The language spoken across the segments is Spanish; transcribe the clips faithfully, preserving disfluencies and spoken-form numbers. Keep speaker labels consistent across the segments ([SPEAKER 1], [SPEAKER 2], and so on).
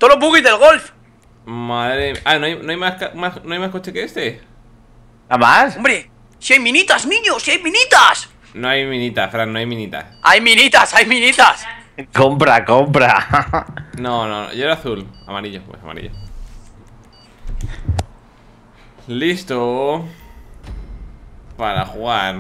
[SPEAKER 1] todos los buggies del golf.
[SPEAKER 2] Madre mía. Ah, ¿no hay, no hay más, más, ¿no hay más coche que este?
[SPEAKER 3] ¿Nada más?
[SPEAKER 1] Hombre, si hay minitas, niños, si hay minitas.
[SPEAKER 2] No hay minitas, Fran, no hay minitas.
[SPEAKER 1] Hay minitas, hay minitas.
[SPEAKER 3] Compra, compra.
[SPEAKER 2] No, no, yo era azul. Amarillo, pues amarillo. Listo. Para jugar.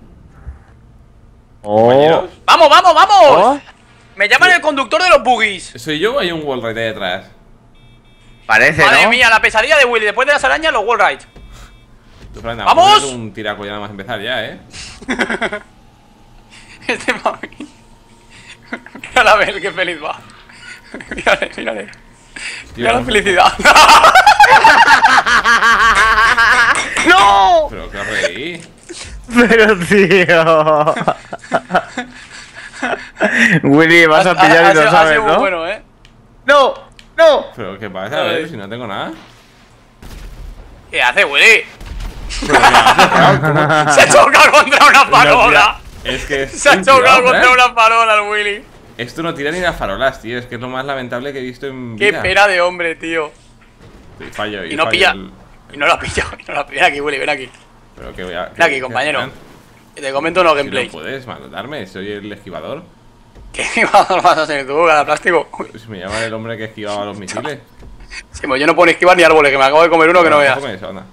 [SPEAKER 3] Oh.
[SPEAKER 1] ¡Vamos, vamos, vamos!
[SPEAKER 3] Oh.
[SPEAKER 1] Me llaman el conductor de los buggies.
[SPEAKER 2] ¿Soy yo o hay un wallride ahí detrás?
[SPEAKER 3] Parece,
[SPEAKER 1] Madre
[SPEAKER 3] ¿no?
[SPEAKER 1] mía, la pesadilla de Willy. Después de las arañas, los wallrides.
[SPEAKER 2] Tú, Fran,
[SPEAKER 1] ¡Vamos!
[SPEAKER 2] a un tiraco ya nada más empezar ya, ¿eh?
[SPEAKER 1] Este mami. Mira a ver qué feliz va. Mírale, mírale. Mira la felicidad.
[SPEAKER 3] ¡No!
[SPEAKER 2] Pero que reí.
[SPEAKER 3] Pero, tío. Willy, vas a pillar y no sabes, ¿no?
[SPEAKER 1] Bueno, ¿eh?
[SPEAKER 3] ¡No! ¡No!
[SPEAKER 2] Pero ¿qué pasa? A ver, si no tengo nada.
[SPEAKER 1] ¿Qué hace, Willy?
[SPEAKER 2] Pero ¿qué haces, Fran?
[SPEAKER 1] Se ha chocado contra una farola.
[SPEAKER 2] Es que
[SPEAKER 1] Se ha chocado contra una farola el Willy.
[SPEAKER 2] Esto no tira ni las farolas, tío. Es que es lo más lamentable que he visto en
[SPEAKER 1] Qué
[SPEAKER 2] vida.
[SPEAKER 1] pena de hombre, tío.
[SPEAKER 2] Y fallo, y,
[SPEAKER 1] Y no
[SPEAKER 2] fallo
[SPEAKER 1] pilla.
[SPEAKER 2] el-
[SPEAKER 1] Y no lo ha pillado. Y no lo ha pillado. Ven aquí, Willy, ven aquí.
[SPEAKER 2] Pero que voy a...
[SPEAKER 1] Ven aquí, compañero. Que te comento unos
[SPEAKER 2] Si
[SPEAKER 1] gameplays.
[SPEAKER 2] no puedes matarme, soy el esquivador.
[SPEAKER 1] ¿Qué esquivador vas a ser tú, cada plástico?
[SPEAKER 2] Pues me llama el hombre que esquivaba los misiles.
[SPEAKER 1] Sí, pues yo no puedo ni esquivar ni árboles, que me acabo de comer uno que no veas.
[SPEAKER 2] Come eso, anda.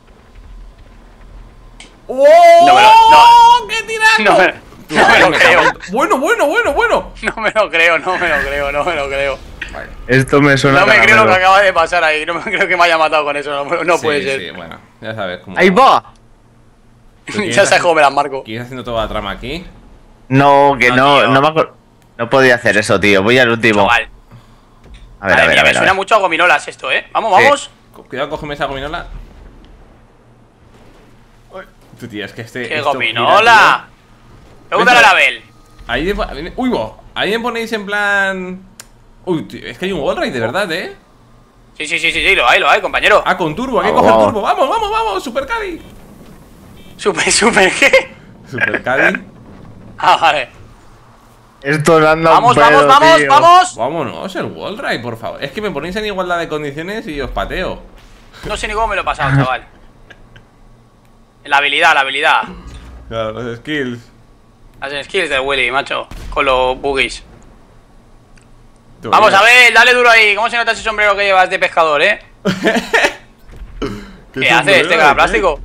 [SPEAKER 1] No me lo, no,
[SPEAKER 2] ¡Qué tiraco!
[SPEAKER 1] no me, no me lo creo.
[SPEAKER 2] Bueno, bueno, bueno, bueno.
[SPEAKER 1] No me lo creo, no me lo creo, no me lo creo.
[SPEAKER 2] Vale.
[SPEAKER 3] Esto me suena
[SPEAKER 1] No me creo lo que
[SPEAKER 3] caramelo.
[SPEAKER 1] acaba de pasar ahí. No me creo que me haya matado con eso. No, no
[SPEAKER 2] Sí,
[SPEAKER 1] puede ser.
[SPEAKER 2] Sí, bueno, ya sabes cómo.
[SPEAKER 3] ¡Ahí va!
[SPEAKER 1] Ya sabes cómo me las marco.
[SPEAKER 2] ¿Quién está haciendo toda la trama aquí?
[SPEAKER 3] No, que
[SPEAKER 1] No,
[SPEAKER 3] no,
[SPEAKER 1] tío.
[SPEAKER 3] no me acuerdo. No podía hacer eso, tío. Voy al último.
[SPEAKER 1] Chaval.
[SPEAKER 3] A ver, a
[SPEAKER 1] Madre
[SPEAKER 3] ver,
[SPEAKER 1] mía,
[SPEAKER 3] a
[SPEAKER 1] me
[SPEAKER 3] ver. a
[SPEAKER 1] suena
[SPEAKER 3] ver.
[SPEAKER 1] mucho a gominolas esto, ¿eh? Vamos,
[SPEAKER 3] Sí.
[SPEAKER 1] vamos.
[SPEAKER 2] Cuidado, cógeme esa gominola. Tú, tío, es que este.
[SPEAKER 1] ¡Qué
[SPEAKER 2] esto
[SPEAKER 1] gominola! Pregúntale a la Bel.
[SPEAKER 2] gira, tío. Ahí de- Uy, bo. Ahí me ponéis en plan. Uy, tío, es que hay un wallride de verdad, ¿eh?
[SPEAKER 1] Sí, sí, sí, sí, sí, lo hay, lo hay, compañero.
[SPEAKER 2] Ah, con turbo, hay que
[SPEAKER 3] Vamos,
[SPEAKER 2] coger
[SPEAKER 3] vamos.
[SPEAKER 2] turbo. Vamos, vamos, vamos, Super Caddy.
[SPEAKER 1] Super, super, ¿qué?
[SPEAKER 2] Super Caddy.
[SPEAKER 1] Ah, vale.
[SPEAKER 3] Esto no anda un
[SPEAKER 1] Vamos, vamos,
[SPEAKER 3] pedo,
[SPEAKER 1] vamos,
[SPEAKER 3] tío.
[SPEAKER 1] vamos.
[SPEAKER 2] Vámonos, el wallride, por favor. Es que me ponéis en igualdad de condiciones y os pateo.
[SPEAKER 1] No sé ni cómo me lo he pasado, chaval. La habilidad, la habilidad.
[SPEAKER 2] Claro, los skills.
[SPEAKER 1] Las skills del Willy, macho. Con los boogies.
[SPEAKER 2] Tú,
[SPEAKER 1] Vamos
[SPEAKER 2] mira.
[SPEAKER 1] a ver, dale duro ahí. ¿Cómo se nota ese sombrero que llevas de pescador, eh? ¿Qué hace este cara plástico?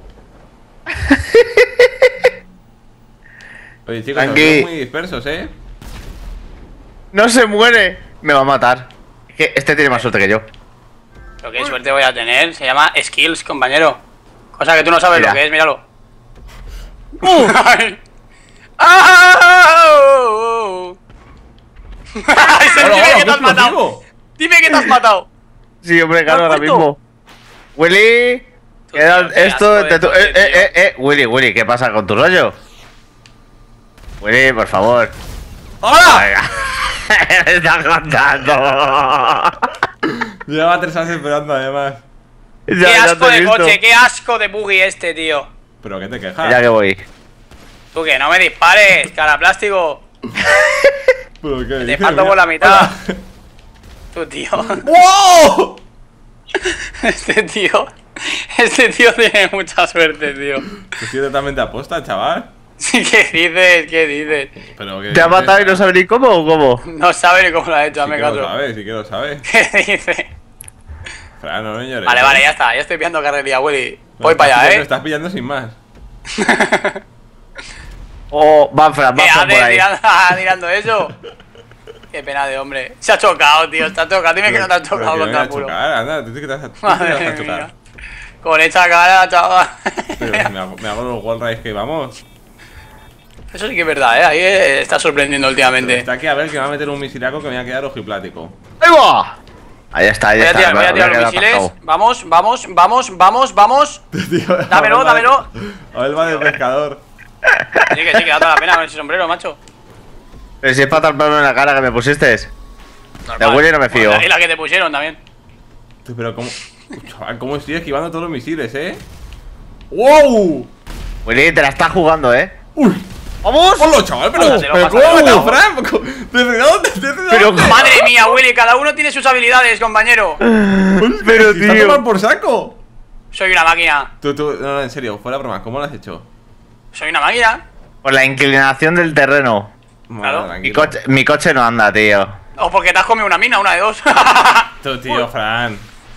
[SPEAKER 2] Oye, chicos,
[SPEAKER 3] Aquí.
[SPEAKER 2] estamos muy dispersos, ¿eh?
[SPEAKER 3] No se muere. Me va a matar. Es que este tiene más suerte que yo.
[SPEAKER 1] Pero qué suerte voy a tener. Se llama skills, compañero. Cosa que tú no sabes
[SPEAKER 3] Mira.
[SPEAKER 1] lo que es, míralo. Ay. ¡Ah! Ay, se-
[SPEAKER 2] Hola,
[SPEAKER 1] Dime
[SPEAKER 2] hola,
[SPEAKER 1] que te has
[SPEAKER 2] qué
[SPEAKER 1] matado.
[SPEAKER 2] explosivo.
[SPEAKER 1] Dime que te has matado.
[SPEAKER 3] Sí, hombre, claro,
[SPEAKER 1] ¿Lo has
[SPEAKER 3] ahora
[SPEAKER 1] puesto?
[SPEAKER 3] mismo. Willy.
[SPEAKER 1] Tú,
[SPEAKER 3] queda
[SPEAKER 1] tío, qué
[SPEAKER 3] esto.
[SPEAKER 1] asco de
[SPEAKER 3] te tu-
[SPEAKER 1] coche,
[SPEAKER 3] eh, eh,
[SPEAKER 1] tío.
[SPEAKER 3] eh, eh. Willy, Willy, ¿qué pasa con tu rollo? Willy, por favor.
[SPEAKER 2] ¡Hola!
[SPEAKER 3] Venga. Me estás contando.
[SPEAKER 2] Lleva tres horas esperando, además.
[SPEAKER 3] Ya-
[SPEAKER 1] Qué
[SPEAKER 3] ya
[SPEAKER 1] asco
[SPEAKER 3] te he
[SPEAKER 1] de
[SPEAKER 3] visto.
[SPEAKER 1] coche, qué asco de buggy este, tío.
[SPEAKER 2] ¿Pero qué te quejas?
[SPEAKER 3] Ya que voy.
[SPEAKER 1] Tú que no me dispares, cara plástico.
[SPEAKER 2] ¿Pero qué
[SPEAKER 1] Te
[SPEAKER 2] dices?
[SPEAKER 1] parto
[SPEAKER 2] Mira.
[SPEAKER 1] por la mitad. Tú, tío.
[SPEAKER 2] ¡Wow!
[SPEAKER 1] Este tío. Este tío tiene mucha suerte, tío.
[SPEAKER 2] Estoy totalmente aposta, chaval.
[SPEAKER 1] Sí, ¿qué dices? ¿Qué dices?
[SPEAKER 2] Pero que
[SPEAKER 3] ¿Te ha matado y no sabe ni cómo o cómo?
[SPEAKER 1] No sabe ni cómo lo ha hecho,
[SPEAKER 2] Sí
[SPEAKER 1] hazme
[SPEAKER 2] que lo
[SPEAKER 1] caso.
[SPEAKER 2] sabes, sí que lo sabes.
[SPEAKER 1] ¿Qué dice?
[SPEAKER 2] Fran, no me llores.
[SPEAKER 1] Vale,
[SPEAKER 2] ¿eh?
[SPEAKER 1] vale, ya está. Ya estoy pillando carrería, Willy.
[SPEAKER 2] Lo
[SPEAKER 1] Voy
[SPEAKER 2] estás
[SPEAKER 1] para allá,
[SPEAKER 2] pillando- Lo
[SPEAKER 1] eh.
[SPEAKER 2] estás pillando sin más.
[SPEAKER 3] Oh, van Fran,
[SPEAKER 1] ¿Qué
[SPEAKER 3] van Fran por
[SPEAKER 1] haces
[SPEAKER 3] ahí.
[SPEAKER 1] tirando, tirando eso? Qué pena de hombre. Se ha chocado, tío. Está chocado. Dime que no te has
[SPEAKER 2] Pero
[SPEAKER 1] chocado
[SPEAKER 2] que no me
[SPEAKER 1] contra
[SPEAKER 2] voy
[SPEAKER 1] el
[SPEAKER 2] a
[SPEAKER 1] muro.
[SPEAKER 2] chocar, anda, tú sí que te vas a, tú sí que te
[SPEAKER 1] Madre
[SPEAKER 2] vas a
[SPEAKER 1] mía.
[SPEAKER 2] chocar.
[SPEAKER 1] Con esa cara, chaval.
[SPEAKER 2] Pero si me hago, me hago los wallrides que vamos.
[SPEAKER 1] Eso sí que es verdad, eh. Ahí eh, está sorprendiendo últimamente.
[SPEAKER 2] Está aquí a ver que me va a meter un misilaco que me va a quedar ojiplático.
[SPEAKER 3] ¡Ahí va! Ahí está, ahí
[SPEAKER 1] Voy a
[SPEAKER 3] está.
[SPEAKER 1] tirar,
[SPEAKER 3] me-
[SPEAKER 1] voy a
[SPEAKER 3] me
[SPEAKER 1] tirar los
[SPEAKER 3] quedado
[SPEAKER 1] misiles.
[SPEAKER 3] atascado.
[SPEAKER 1] Vamos, vamos, vamos, vamos, vamos.
[SPEAKER 2] Tío,
[SPEAKER 1] Dámelo,
[SPEAKER 2] Abel va de-
[SPEAKER 1] dámelo.
[SPEAKER 2] Abel va de pescador.
[SPEAKER 1] Sí, que sí, que da toda la pena con ese sombrero, macho.
[SPEAKER 3] Pero si es para taparme en la cara que me pusiste. De
[SPEAKER 1] Normal.
[SPEAKER 3] Willy no me fío.
[SPEAKER 1] Y la que te pusieron también.
[SPEAKER 2] Tú, Pero cómo... Uy, chaval, cómo estoy esquivando todos los misiles, ¿eh? ¡Wow!
[SPEAKER 3] Willy, te la estás jugando, eh.
[SPEAKER 2] ¡Uy!
[SPEAKER 3] ¡Vamos!
[SPEAKER 2] ¡Hola, chaval! Pero,
[SPEAKER 3] Oh,
[SPEAKER 2] pero
[SPEAKER 1] pasa,
[SPEAKER 2] ¿cómo ha
[SPEAKER 1] tío.
[SPEAKER 2] matado Fran? ¿Desde dónde? ¿Desde
[SPEAKER 3] Pero,
[SPEAKER 2] dónde?
[SPEAKER 1] Madre mía, Willy, cada uno tiene sus habilidades, compañero.
[SPEAKER 3] Pero,
[SPEAKER 2] ¿Está a
[SPEAKER 3] tío.
[SPEAKER 2] tomar por saco?
[SPEAKER 1] Soy una máquina.
[SPEAKER 2] Tú, tú, no, no, en serio, fuera broma, ¿cómo lo has hecho?
[SPEAKER 1] Soy una máquina.
[SPEAKER 3] Por la inclinación del terreno.
[SPEAKER 1] Claro.
[SPEAKER 3] Mi
[SPEAKER 2] tranquilo.
[SPEAKER 3] coche, mi coche no anda, tío.
[SPEAKER 1] O porque te has comido una mina, una de dos.
[SPEAKER 2] Tú, tío, Fran.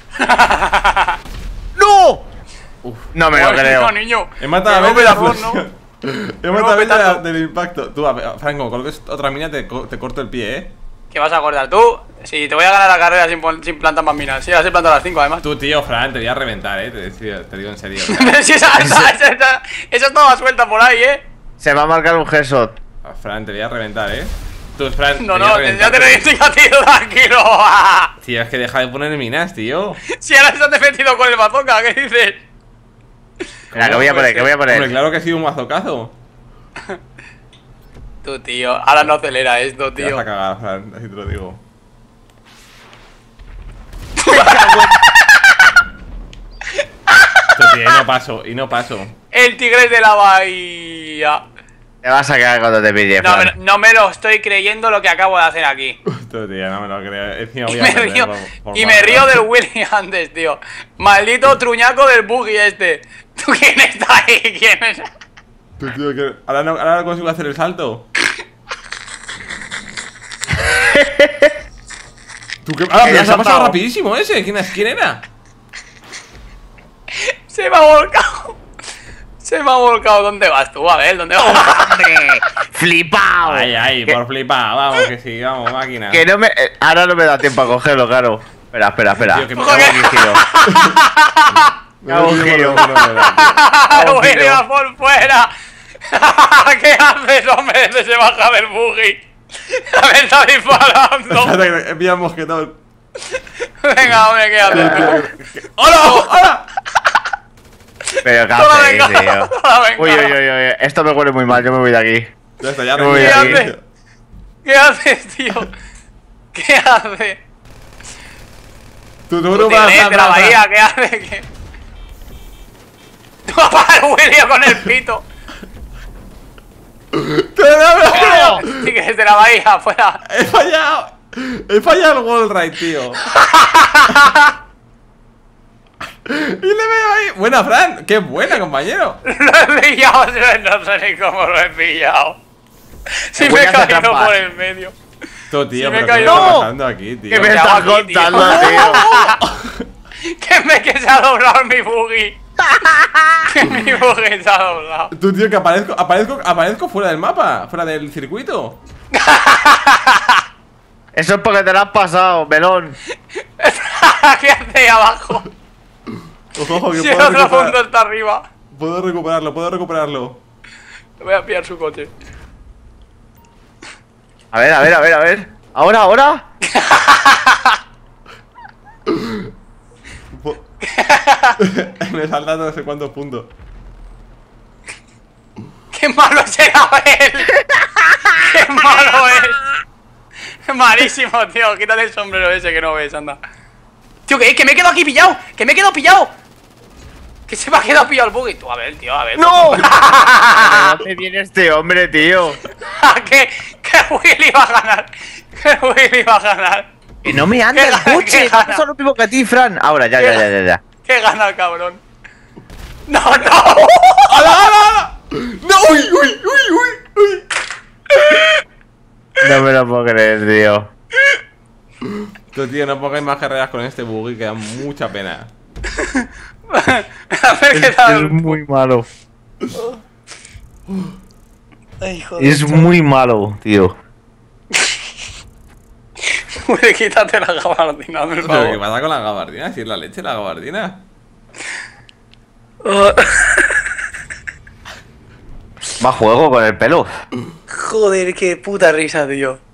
[SPEAKER 3] ¡No!
[SPEAKER 2] Uf.
[SPEAKER 3] No me lo
[SPEAKER 1] Joder,
[SPEAKER 3] creo.
[SPEAKER 1] no, niño.
[SPEAKER 2] He matado a
[SPEAKER 1] Me
[SPEAKER 2] Benji de
[SPEAKER 1] rompe
[SPEAKER 2] la
[SPEAKER 1] la voz,
[SPEAKER 2] explosión. He
[SPEAKER 1] Me
[SPEAKER 2] matado a
[SPEAKER 1] rompe
[SPEAKER 2] Benji de la-
[SPEAKER 1] tanto.
[SPEAKER 2] del impacto. Tú, a ver, Fran, como coloques otra mina, te, co- te corto el pie, eh.
[SPEAKER 1] ¿Qué vas a acordar tú? Si te voy a ganar la carrera sin, pon- sin plantar más minas. Sí, las he plantado a las cinco además.
[SPEAKER 2] Tú, tío, Fran, te voy a reventar, eh. Te, digo- te digo en serio.
[SPEAKER 1] Sí, esa, esa, esa, esa, esa estaba suelta por ahí, eh.
[SPEAKER 3] Se va a marcar un headshot.
[SPEAKER 2] Fran, te voy a reventar, eh. Tú, Fran,
[SPEAKER 1] No,
[SPEAKER 2] te voy a
[SPEAKER 1] no,
[SPEAKER 2] reventar,
[SPEAKER 1] ya te lo
[SPEAKER 2] tío.
[SPEAKER 1] he dicho a ti, tranquilo.
[SPEAKER 2] Tío, es que deja de poner minas, tío.
[SPEAKER 1] Si ahora se han defendido con el bazooka, ¿qué dices?
[SPEAKER 3] Mira, que voy a poner, que voy a
[SPEAKER 2] Hombre,
[SPEAKER 3] poner.
[SPEAKER 2] claro que ha sido un mazocazo.
[SPEAKER 1] Tú, tío, ahora no acelera esto,
[SPEAKER 2] Te vas
[SPEAKER 1] tío.
[SPEAKER 2] a cagar, Fran, así te lo digo. Tú, tío, y no paso, y no paso.
[SPEAKER 1] El tigre de la bahía.
[SPEAKER 3] Te vas a cagar cuando te pille,
[SPEAKER 1] No,
[SPEAKER 3] Fran.
[SPEAKER 1] me, no me lo estoy creyendo lo que acabo de hacer aquí.
[SPEAKER 2] Tú, tío, no me lo creo. Encima
[SPEAKER 1] Y
[SPEAKER 2] voy a
[SPEAKER 1] me
[SPEAKER 2] perder,
[SPEAKER 1] río,
[SPEAKER 2] por- por
[SPEAKER 1] y me
[SPEAKER 2] favor.
[SPEAKER 1] río del Willy antes, tío. Maldito truñaco del buggy este. ¿Tú quién está ahí? ¿Quién es?
[SPEAKER 2] Tú, tío, que ahora no, ahora no consigo hacer el salto. Tú que. Ah,
[SPEAKER 3] Que
[SPEAKER 2] pero
[SPEAKER 3] ya
[SPEAKER 2] se ha pasado
[SPEAKER 3] saltado.
[SPEAKER 2] rapidísimo ese. ¿Quién, es- quién era?
[SPEAKER 1] Se me ha volcado. Se me ha volcado. ¿Dónde vas tú? A ver, ¿dónde vas?
[SPEAKER 3] ¡Hombre! ¡Flipao!
[SPEAKER 2] Ay, ay,
[SPEAKER 3] que,
[SPEAKER 2] por flipar. Vamos, que sí, vamos, máquina.
[SPEAKER 3] que no me. eh, Ahora no me da tiempo a cogerlo, claro. Espera, espera, espera.
[SPEAKER 2] Tío, que me
[SPEAKER 3] Hago
[SPEAKER 1] cago-
[SPEAKER 3] un giro.
[SPEAKER 2] Me
[SPEAKER 3] Hago un
[SPEAKER 2] he metido
[SPEAKER 3] giro.
[SPEAKER 2] por lo que no me da, tío.
[SPEAKER 3] Hago un
[SPEAKER 1] Willy
[SPEAKER 3] giro.
[SPEAKER 1] va por fuera. ¿Qué haces, hombre? Ese se baja del buggy. Me está disparando.
[SPEAKER 2] Espérate, que he pillado el mosquetón.
[SPEAKER 1] Venga, hombre, ¿qué haces?
[SPEAKER 2] ¡Hola! ¡Hola!
[SPEAKER 3] Pero qué
[SPEAKER 1] Toda
[SPEAKER 3] hacéis,
[SPEAKER 1] venga,
[SPEAKER 3] tío.
[SPEAKER 1] toda venga.
[SPEAKER 3] Uy, uy, uy, uy. Esto me huele muy mal, yo me voy de aquí.
[SPEAKER 2] Ya está, ya
[SPEAKER 3] Me voy
[SPEAKER 2] rendí.
[SPEAKER 3] de
[SPEAKER 1] ¿Qué
[SPEAKER 3] aquí.
[SPEAKER 1] haces? ¿Qué haces, tío? ¿Qué haces?
[SPEAKER 2] Tú, tú,
[SPEAKER 1] Tu
[SPEAKER 2] tú, para,
[SPEAKER 1] tigre de la
[SPEAKER 2] para, para.
[SPEAKER 1] bahía, ¿qué haces? ¿Qué? Tú para el Willy con el pito.
[SPEAKER 2] ¡Tú, no, no, no!
[SPEAKER 1] Tigres de la bahía, fuera.
[SPEAKER 2] ¡He fallado! ¡He fallado el wall ride, tío! Y le veo ahí. Buena, Fran. ¡Qué buena, compañero!
[SPEAKER 1] Lo he pillado, no sé ni cómo lo he pillado. Si
[SPEAKER 3] voy
[SPEAKER 1] me he
[SPEAKER 3] a hacer
[SPEAKER 1] caído
[SPEAKER 3] trampas.
[SPEAKER 1] por el medio.
[SPEAKER 2] Tú, tío,
[SPEAKER 1] Si me
[SPEAKER 2] pero
[SPEAKER 1] he
[SPEAKER 2] ¿qué
[SPEAKER 1] caído-
[SPEAKER 2] está
[SPEAKER 3] ¡No!
[SPEAKER 2] pasando aquí, tío?
[SPEAKER 3] ¿Qué me
[SPEAKER 1] ¿Qué
[SPEAKER 3] estás
[SPEAKER 1] hago aquí, tío?
[SPEAKER 3] contando, tío?
[SPEAKER 1] Que me que se ha doblado mi buggy. Que mi buggy se ha doblado.
[SPEAKER 2] Tú, tío, que aparezco, aparezco, aparezco fuera del mapa, fuera del circuito.
[SPEAKER 3] Eso es porque te lo has pasado, melón.
[SPEAKER 1] ¿Qué hace ahí abajo?
[SPEAKER 2] Ojo, ojo, que
[SPEAKER 1] Si el
[SPEAKER 2] puedo,
[SPEAKER 1] otro punto
[SPEAKER 2] recuperar,
[SPEAKER 1] está arriba.
[SPEAKER 2] puedo recuperarlo, puedo recuperarlo.
[SPEAKER 1] Voy a pillar su coche.
[SPEAKER 3] A ver, a ver, a ver, a ver. ¿Ahora, ahora?
[SPEAKER 2] Po- Me salta no sé cuántos puntos.
[SPEAKER 1] ¡Qué malo es el Abel! ¡Qué malo es! Malísimo, tío. Quítate el sombrero ese que no ves, anda. Tío, que, que me he quedado aquí pillado. Que me he quedado pillado. Que se me ha quedado pillado el buggy. Tú, a ver, tío, a ver.
[SPEAKER 3] ¡No! ¿De dónde viene este hombre, tío?
[SPEAKER 1] que, que Willy va a ganar. Que Willy va a ganar.
[SPEAKER 3] Que no me anda
[SPEAKER 1] ¿Qué
[SPEAKER 3] el
[SPEAKER 1] gana? ¿Qué
[SPEAKER 3] coche.
[SPEAKER 1] gana?
[SPEAKER 3] No lo mismo que a ti, Fran. Ahora, ya, ya, ya, ya, ya.
[SPEAKER 1] Que gana el cabrón. No, no.
[SPEAKER 2] ¡Hala, hala, hala! ¡No! ¡Uy, uy, uy, uy! uy!
[SPEAKER 3] No me lo puedo creer, tío.
[SPEAKER 2] Tú, tío, no pongáis más carreras con este buggy que da mucha pena.
[SPEAKER 1] A ver qué
[SPEAKER 3] Es
[SPEAKER 1] tal.
[SPEAKER 3] muy malo.
[SPEAKER 1] Ay, joder.
[SPEAKER 3] Es muy malo, tío.
[SPEAKER 1] Willy, quítate la gabardina, por
[SPEAKER 2] ¿Pero qué
[SPEAKER 1] favor.
[SPEAKER 2] pasa con la gabardina? Si es la leche la gabardina.
[SPEAKER 3] Va a juego con el pelo.
[SPEAKER 1] Joder, qué puta risa, tío.